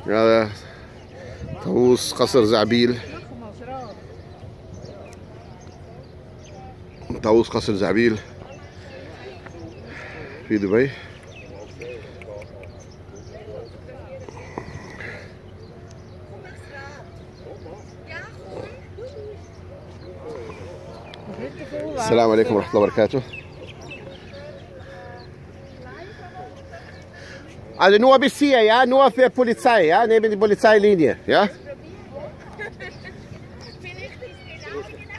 هذا طاووس قصر زعبيل. طاووس قصر زعبيل في دبي. السلام عليكم ورحمة الله وبركاته. Also nur bis hier, ja, nur für Polizei, ja, neben die Polizeilinie, ja.